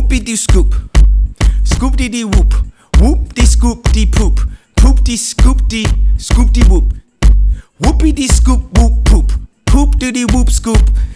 Whoopie dee scoop, scoop dee dee whoop, whoop dee scoop dee poop, poop dee scoop dee whoop, whoopie dee scoop whoop poop, poop dee dee whoop scoop.